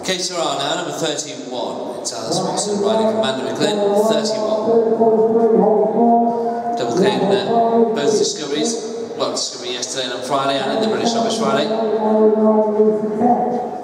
Okay, Sarah now, number 31. It's Alice Watson riding for Amanda McLean, 31. Double came both Discoveries. Well, Discovery yesterday and on Friday, and in the British Rubbish Friday.